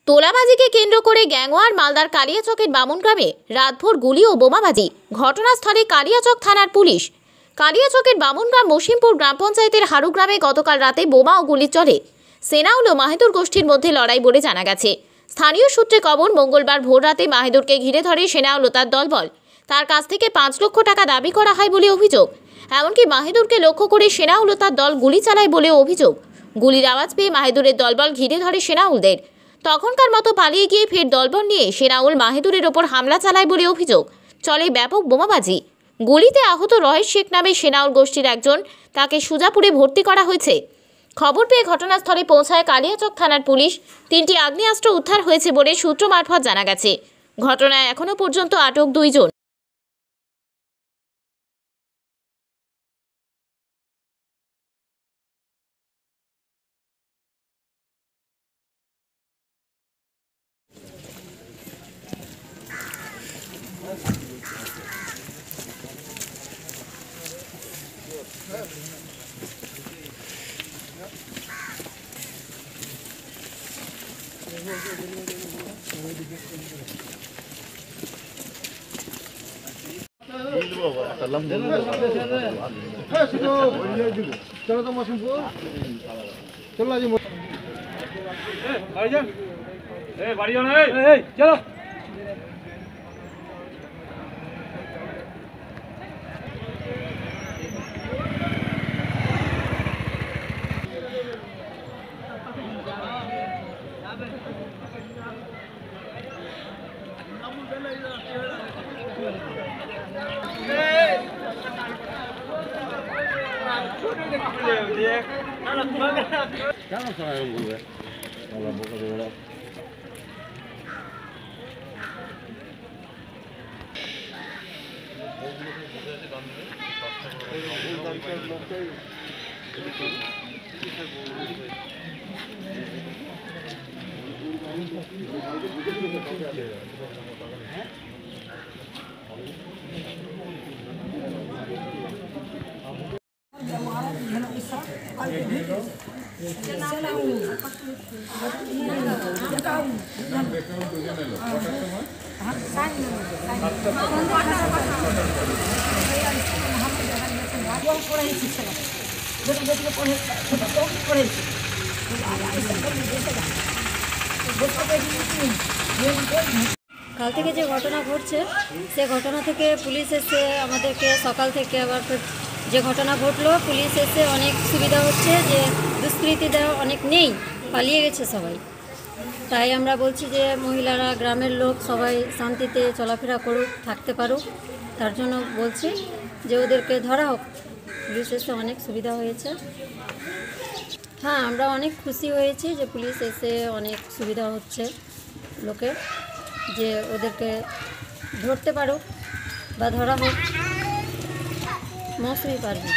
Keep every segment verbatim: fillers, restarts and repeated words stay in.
তোলাবাজিকে কেন্দ্র করে গ্যাংওয়ার মালদার কালিয়াচকের বামুনগ্রামে রাতভর গুলি ও বোমাবাজি। ঘটনাস্থলে কালিয়াচক থানার পুলিশ। কালিয়াচকের বামুনগ্রাম মসিমপুর গ্রাম পঞ্চায়েতের হারুগ্রামে গতকাল রাতে বোমা ও গুলি চলে। সেনাউল ও মাহেদুর গোষ্ঠীর মধ্যে লড়াই বলে জানা গেছে। স্থানীয় সূত্রে খবর, মঙ্গলবার ভোর রাতে মাহেদুরকে ঘিরে ধরে সেনাউল ও তার দলবল। তার কাছ থেকে পাঁচ লক্ষ টাকা দাবি করা হয় বলে অভিযোগ। এমনকি মাহেদুরকে লক্ষ্য করে সেনাউল ও তার দল গুলি চালায় বলে অভিযোগ। গুলির আওয়াজ পেয়ে মাহেদুরের দলবল ঘিরে ধরে সেনাউলদের। তখনকার মতো পালিয়ে গিয়ে ফের দলবল নিয়ে সেনাউল মাহেদুরের ওপর হামলা চালায় বলে অভিযোগ। চলে ব্যাপক বোমাবাজি। গুলিতে আহত রহেশ শেখ নামে সেনাউল গোষ্ঠীর একজন, তাকে সুজাপুরে ভর্তি করা হয়েছে। খবর পেয়ে ঘটনাস্থলে পৌঁছায় কালিয়াচক থানার পুলিশ। তিনটি আগ্নেয়াস্ত্র উদ্ধার হয়েছে বলে সূত্র মারফত জানা গেছে। ঘটনায় এখনো পর্যন্ত আটক দুইজন। चलो तो मौसम को चलो जी भाईजान ए भाईजान ए चलो Jangan salah yang gue. Kalau buka dulu. কাল থেকে যে ঘটনা ঘটছে সে ঘটনা থেকে পুলিশ এসে আমাদেরকে সকাল থেকে আবার যে ঘটনা ঘটলো, পুলিশ এসে অনেক সুবিধা হচ্ছে যে দুষ্কৃতীরা অনেক নেই, পালিয়ে গেছে সবাই। তাই আমরা বলছি যে মহিলারা, গ্রামের লোক সবাই শান্তিতে চলাফেরা করুক, থাকতে পারুক। তার জন্য বলছি যে ওদেরকে ধরা হোক। পুলিশ এসে অনেক সুবিধা হয়েছে। হ্যাঁ, আমরা অনেক খুশি হয়েছি যে পুলিশ এসে অনেক সুবিধা হচ্ছে লোকের, যে ওদেরকে ধরতে পারুক বা ধরা হোক। মৌসুমি পারবে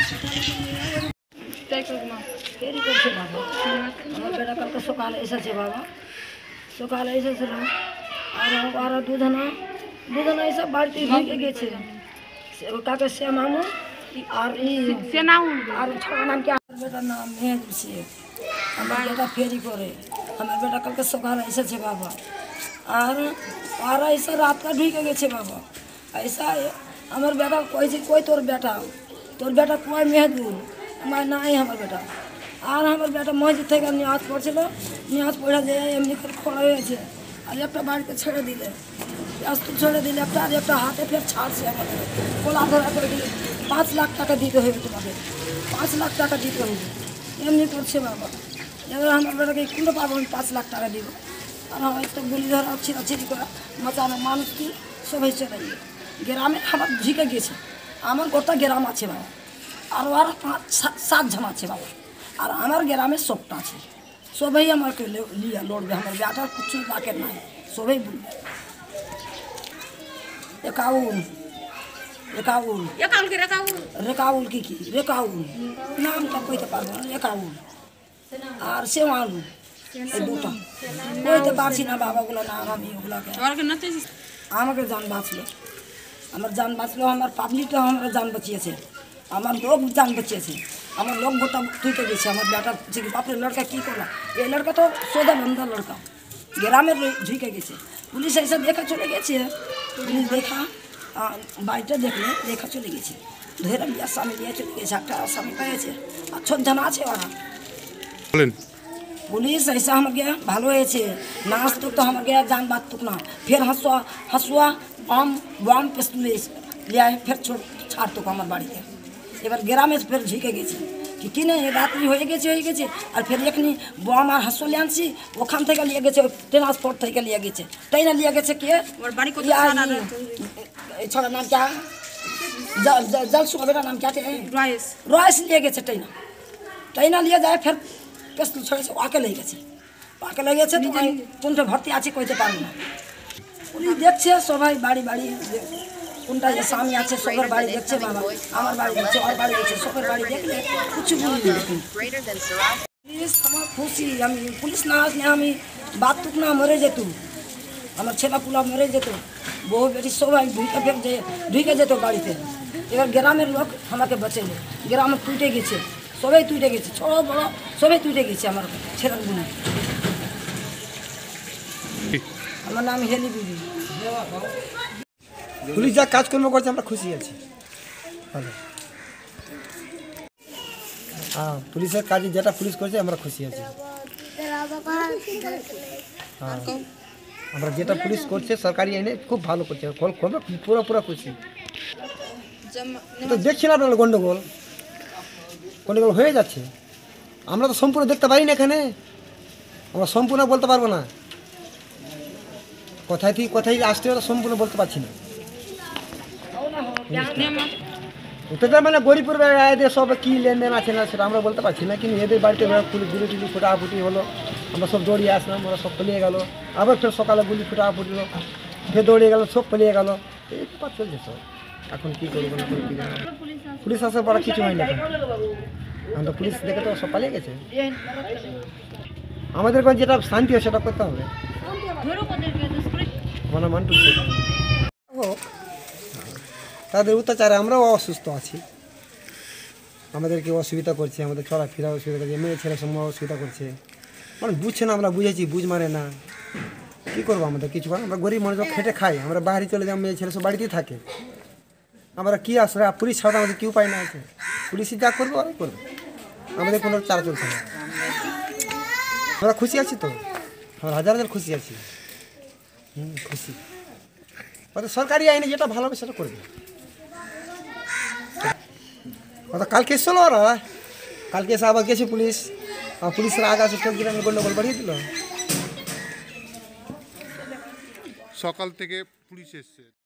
দেরি করছে বাবা। আমার বেটা কালকে সকালে এসেছে বাবা, সকালে এসেছিল। আর আরো দুজনা দুজনা এসব বাড়িতে ঢুকে গেছে। কাকে সে মামু আর আর ছড়া নাম কি? আমার বেটার নাম মেহেদুর শেখ। আমার বেটা ফেরি করে। আমার বেটা কালকে সকালে এসেছে বাবা। আর আর ऐसा रात का ঢুকে গেছে বাবা। ऐसा আমার বেটা কইছে, কই তোর বেটা তোর বেটা কই মেহেদুর? আমার নাই আমার বেটা। আর আমার বেটা মসজিদ থেকে নিয়াজ পড়ছিল, নিয়াজ পড়া দিয়ে এমনি করে খড়া হয়েছে। আর একটা বাড়িতে ছেড়ে দিলে, আজ তো ছেড়ে দিলে একটা, আর একটা হাতে ফের ছাড়ছে আমাদের। কোলা ধরা করে দিলে পাঁচ লাখ টাকা দিতে হবে তোমাদের, পাঁচ লাখ টাকা দিতে হবে। এমনি করছে বাবা। এবার আমার বেটাকে কোনো পাবো আমি পাঁচ লাখ টাকা দিব। আর আমার একটা গুলি ধরা ছিঁড়াছিড়ি করা মাচানো মানুষ কি সবাই চলে গিয়ে গ্রামে আমার ঝিকে গেছে। আমার গোটা গ্রাম আছে বাবা, আরও আর পাঁচ সাত জন আছে বাবা। আর আমার গ্রামে সবটা আছে, সবাই আমাকে লিয়া লড়বে। আমার বেটার কিছু বাকের নাই, সবাই বলবে একাউল একাউল রেকাউল কি কি রেকাউল নামটা কইতে পারবো না। রেকাউল আর সেওয়ালু, এই দুটা কইতে পারছি না বাবাগুলো নাম আমি। ওগুলোকে আমাকে জান বাঁচলো, আমার জান বাঁচলো। আমার পাবলিকটা আমার জান বাঁচিয়েছে, আমার লোক জান বাঁচিয়েছে। আমার लोग गोटा तुई के गए। हमारे बेटा बापरे लड़का की करला, ये लड़का तो सोदा बंदा लड़का গ্রামের ঝুঁকে গেছে। পুলিশ এসে দেখা চলে গেছে, পুলিশ দেখা আহ, বাড়িটা দেখলে দেখা চলে গেছে, ধরে নিয়ে আসামি নিয়ে চলে গেছে, একটা আসামি পেয়েছে আর ছ জন আছে ওরা। বলেন पुलिस ऐसा हम गया ভালো হয়েছে, না আসতো তো हम गया जान बात तुक ना, फिर हंसुआ हंसुआ बम बम पिस्तौल ले आए, फिर छोड़ ছাড় তো আমার বাড়িতে। এবার গ্রামে ফের ঝুঁকে গেছে কি কি না রাত্রি হয়ে গেছে হয়ে গেছে আর ফের এখনি বম আর হাসলে আনছি, ওখান থেকে নিয়ে গেছে ট্রান্সপোর্ট থেকে নিয়ে গেছে, তাই না নিয়ে গেছে কে और बाड़ी को तो छोड़ा नाम क्या जल जल सुबह बेटा नाम क्या है रॉयस রয়েস নিয়ে গেছে তাই না, তাই না নিয়ে যায় ফের পিস্তল ছড়েছে ওকে লেগে গেছে, ওকে লেগে গেছে তো কোনটা ভর্তি আছে কইতে পারবো না। পুলিশ দেখছে সবাই বাড়ি বাড়ি যে কোনটা যে স্বামী আছে সবার বাড়ি দেখছে, বাবা আমার বাড়ি দেখছে, ওর বাড়ি দেখছে, সবার বাড়ি দেখলে কিছু বলি না। পুলিশ আমার খুশি, আমি পুলিশ না আসলে আমি বাতুক না মরে যেত, আমার ছেলা পুলা মরে যেত, বউ বেটি সবাই ঢুকে ফের যে ঢুকে যেত বাড়িতে। এবার গ্রামের লোক আমাকে বাঁচাইলো, গ্রামে টুটে গেছে, সবাই টুটে গেছে, ছোট বড় সবাই টুটে গেছে আমার ছেলের গুণ। আমার নাম হেলি বিবি। পুলিশ যা কাজকর্ম করছে আমরা খুশি আছি, ভালো। হ্যাঁ পুলিশের কাজে যেটা পুলিশ করছে আমরা খুশি আছি। হ্যাঁ আমরা যেটা পুলিশ করছে সরকারি আইনে খুব ভালো করছে, পুরো পুরো খুশি। তো দেখছি না আপনার গন্ডগোল গন্ডগোল হয়ে যাচ্ছে, আমরা তো সম্পূর্ণ দেখতে পারি না এখানে, আমরা সম্পূর্ণ বলতে পারবো না, কোথায় থেকে কোথায় আসতে ওরা সম্পূর্ণ বলতে পারছি না। ওদের মানে গরিবপুর এদের সব কী লেনদেন আছে না সেটা আমরা বলতে পারছি না, কিন্তু এদের বাড়িতে পুলিশ গুলি টুলি ফুটাফুটি হলো, আমরা সব দৌড়িয়ে আসলাম, ওরা সব পালিয়ে গেল, আবার ফের সকালে গুলি ফুটাফুটিলো, ফের দৌড়িয়ে গেল, সব পালিয়ে গেল, এই ব্যাপার চলছে সব। এখন কী করবো না কী জানো, পুলিশ আসার পর কিছু হয়নি, এখন তো পুলিশ দেখে তো সব পালিয়ে গেছে। আমাদের কাছে যেটা শান্তি হয় সেটা করতে হবে। মানে মানটু তাদের অত্যাচারে আমরাও অসুস্থ আছি, আমাদেরকে অসুবিধা করছে, আমাদের চলাফেরা অসুবিধা করছে, মেয়ে ছেলে সময় অসুবিধা করছে, মানে বুঝছে না, আমরা বুঝেছি বুঝ মানে না, কী করবো আমাদের কিছু করার, আমরা গরিব মানুষ খেটে খাই, আমরা বাইরে চলে যাই, মেয়ে ছেলে সব বাড়িতেই থাকে, আমরা কী আসলে পুলিশ ছাড়া আমাদের কী উপায় না আছে, পুলিশই যা করবো ওরাই করবো, আমাদের কোনো চারা চলছে না। আমরা খুশি আছি তো, আমরা হাজার হাজার খুশি আছি, হুম খুশি। ওদের সরকারি আইনে যেটা ভালো হবে সেটা করবে। ওটা কালকে এসেছিলো ওরা, কালকে এসে আবার গেছে পুলিশ, আর পুলিশের আগে আসে সব গ্রামে গন্ডগোল বাড়িয়ে দিল। সকাল থেকে পুলিশ এসছে।